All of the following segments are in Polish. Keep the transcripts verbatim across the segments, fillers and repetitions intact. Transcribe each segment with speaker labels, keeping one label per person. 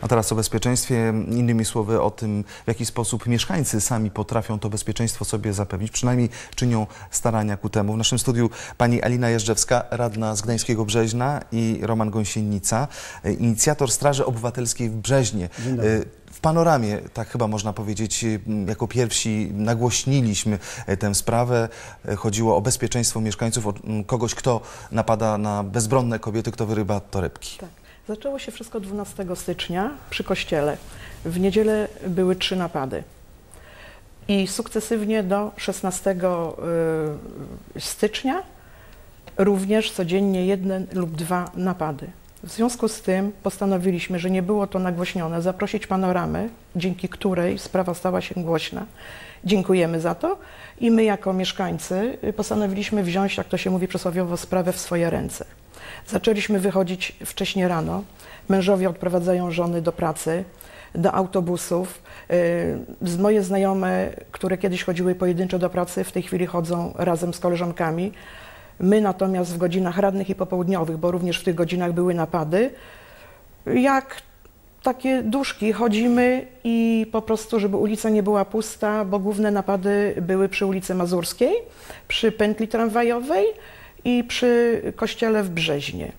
Speaker 1: A teraz o bezpieczeństwie, innymi słowy o tym, w jaki sposób mieszkańcy sami potrafią to bezpieczeństwo sobie zapewnić, przynajmniej czynią starania ku temu. W naszym studiu pani Alina Jeżdżewska, radna z Gdańskiego Brzeźna, i Roman Gąsienica, inicjator Straży Obywatelskiej w Brzeźnie. W Panoramie, tak chyba można powiedzieć, jako pierwsi nagłośniliśmy tę sprawę. Chodziło o bezpieczeństwo mieszkańców, o kogoś, kto napada na bezbronne kobiety, kto wyrywa torebki. Tak.
Speaker 2: Zaczęło się wszystko dwunastego stycznia przy kościele. W niedzielę były trzy napady. I sukcesywnie do szesnastego stycznia również codziennie jeden lub dwa napady. W związku z tym postanowiliśmy, że nie było to nagłośnione, zaprosić Panoramę, dzięki której sprawa stała się głośna. Dziękujemy za to i my jako mieszkańcy postanowiliśmy wziąć, jak to się mówi przysłowiowo, sprawę w swoje ręce. Zaczęliśmy wychodzić wcześnie rano. Mężowie odprowadzają żony do pracy, do autobusów. Z moje znajome, które kiedyś chodziły pojedynczo do pracy, w tej chwili chodzą razem z koleżankami. My natomiast w godzinach rannych i popołudniowych, bo również w tych godzinach były napady, jak takie duszki chodzimy i po prostu, żeby ulica nie była pusta, bo główne napady były przy ulicy Mazurskiej, przy pętli tramwajowej i przy kościele w Brzeźnie.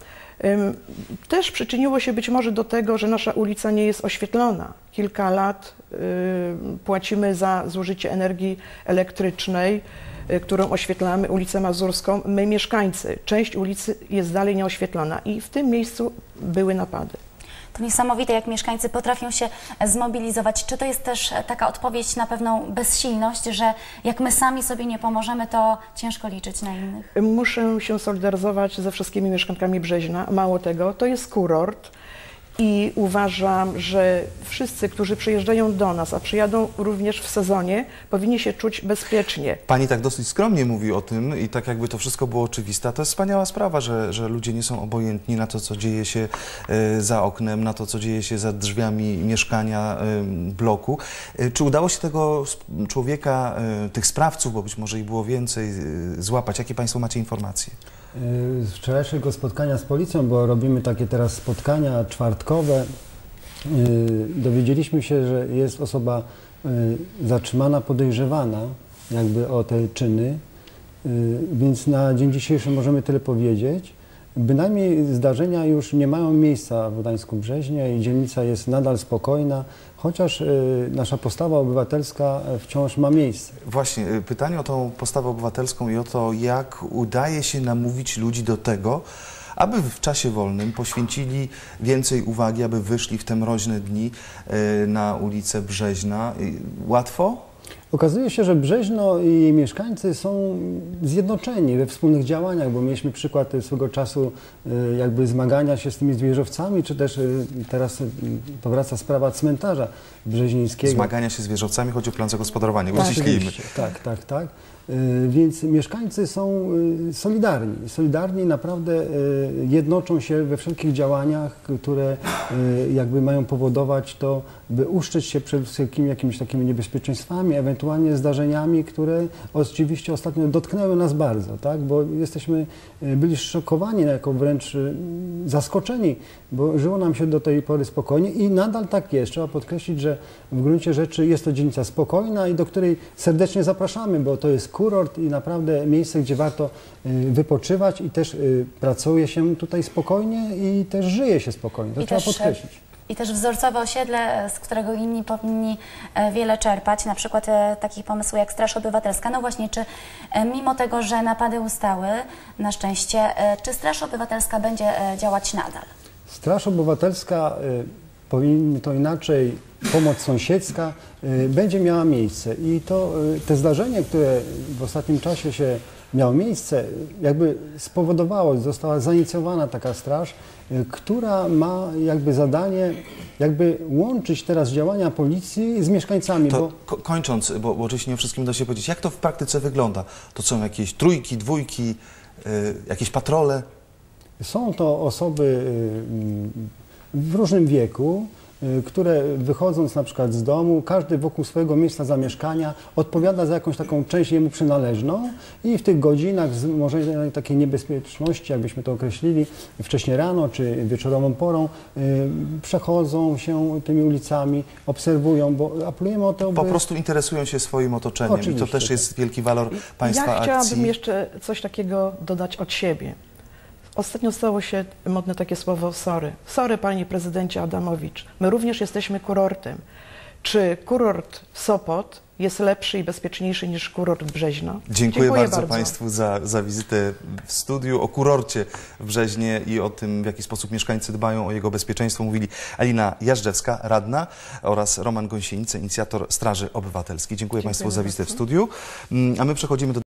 Speaker 2: Też przyczyniło się być może do tego, że nasza ulica nie jest oświetlona. Kilka lat płacimy za zużycie energii elektrycznej, którą oświetlamy, ulicę Mazurską, my mieszkańcy. Część ulicy jest dalej nieoświetlona i w tym miejscu były napady.
Speaker 3: To niesamowite, jak mieszkańcy potrafią się zmobilizować. Czy to jest też taka odpowiedź na pewną bezsilność, że jak my sami sobie nie pomożemy, to ciężko liczyć na innych?
Speaker 2: Muszę się solidaryzować ze wszystkimi mieszkankami Brzeźna. Mało tego, to jest kurort. I uważam, że wszyscy, którzy przyjeżdżają do nas, a przyjadą również w sezonie, powinni się czuć bezpiecznie.
Speaker 1: Pani tak dosyć skromnie mówi o tym i tak jakby to wszystko było oczywiste. To jest wspaniała sprawa, że, że ludzie nie są obojętni na to, co dzieje się y, za oknem, na to, co dzieje się za drzwiami mieszkania, y, bloku. Y, czy udało się tego człowieka, y, tych sprawców, bo być może ich było więcej, y, złapać? Jakie Państwo macie informacje?
Speaker 4: Z wczorajszego spotkania z policją, bo robimy takie teraz spotkania czwartkowe, dowiedzieliśmy się, że jest osoba zatrzymana, podejrzewana jakby o te czyny, więc na dzień dzisiejszy możemy tyle powiedzieć. Bynajmniej zdarzenia już nie mają miejsca w Gdańsku Brzeźnie i dzielnica jest nadal spokojna, chociaż y, nasza postawa obywatelska wciąż ma miejsce.
Speaker 1: Właśnie, pytanie o tą postawę obywatelską i o to, jak udaje się namówić ludzi do tego, aby w czasie wolnym poświęcili więcej uwagi, aby wyszli w te mroźne dni y, na ulicę Brzeźna. Y, łatwo?
Speaker 4: Okazuje się, że Brzeźno i jej mieszkańcy są zjednoczeni we wspólnych działaniach, bo mieliśmy przykład swego czasu jakby zmagania się z tymi zwierzowcami, czy też teraz powraca sprawa cmentarza brzeźnieńskiego.
Speaker 1: Zmagania się z zwierzowcami, chodzi o plan zagospodarowania,
Speaker 4: tak,
Speaker 1: uściślijmy.
Speaker 4: Tak, tak, tak. Więc mieszkańcy są solidarni, solidarni naprawdę jednoczą się we wszelkich działaniach, które jakby mają powodować to, by uszczyć się przed wszelkimi jakimiś takimi niebezpieczeństwami, ewentualnie zdarzeniami, które oczywiście ostatnio dotknęły nas bardzo, tak? Bo jesteśmy, byli szokowani, jako wręcz zaskoczeni, bo żyło nam się do tej pory spokojnie i nadal tak jest. Trzeba podkreślić, że w gruncie rzeczy jest to dzielnica spokojna i do której serdecznie zapraszamy, bo to jest kurort i naprawdę miejsce, gdzie warto wypoczywać i też pracuje się tutaj spokojnie i też żyje się spokojnie. To
Speaker 3: I
Speaker 4: trzeba
Speaker 3: też,
Speaker 4: podkreślić.
Speaker 3: I też wzorcowe osiedle, z którego inni powinni wiele czerpać, na przykład takich pomysłów jak Straż Obywatelska. No właśnie, czy mimo tego, że napady ustały, na szczęście, czy Straż Obywatelska będzie działać nadal?
Speaker 4: Straż Obywatelska, powinno to inaczej, pomoc sąsiedzka będzie miała miejsce i to te zdarzenie, które w ostatnim czasie się miało miejsce, jakby spowodowało, została zainicjowana taka straż, która ma jakby zadanie jakby łączyć teraz działania policji z mieszkańcami.
Speaker 1: To
Speaker 4: bo...
Speaker 1: ko kończąc, bo, bo oczywiście nie o wszystkim da się powiedzieć, jak to w praktyce wygląda? To są jakieś trójki, dwójki, yy, jakieś patrole?
Speaker 4: Są to osoby yy, w różnym wieku, y, które wychodząc na przykład z domu, każdy wokół swojego miejsca zamieszkania odpowiada za jakąś taką część jemu przynależną i w tych godzinach z może takiej niebezpieczności, jakbyśmy to określili, wcześnie rano czy wieczorową porą, y, przechodzą się tymi ulicami, obserwują, bo apelujemy o to, by...
Speaker 1: Po prostu interesują się swoim otoczeniem.
Speaker 4: Oczywiście,
Speaker 1: i to też
Speaker 4: tak.
Speaker 1: jest wielki walor Państwa
Speaker 2: Ja chciałabym
Speaker 1: akcji.
Speaker 2: jeszcze coś takiego dodać od siebie. Ostatnio stało się modne takie słowo sorry. Sorry, panie prezydencie Adamowicz. My również jesteśmy kurortem. Czy kurort Sopot jest lepszy i bezpieczniejszy niż kurort Brzeźno?
Speaker 1: Dziękuję,
Speaker 2: Dziękuję
Speaker 1: bardzo,
Speaker 2: bardzo
Speaker 1: Państwu za, za wizytę w studiu. O kurorcie w Brzeźnie i o tym, w jaki sposób mieszkańcy dbają o jego bezpieczeństwo, mówili Alina Jażdżewska, radna, oraz Roman Gąsienica, inicjator Straży Obywatelskiej. Dziękuję,
Speaker 2: Dziękuję
Speaker 1: Państwu za wizytę w
Speaker 2: bardzo.
Speaker 1: studiu. A my przechodzimy do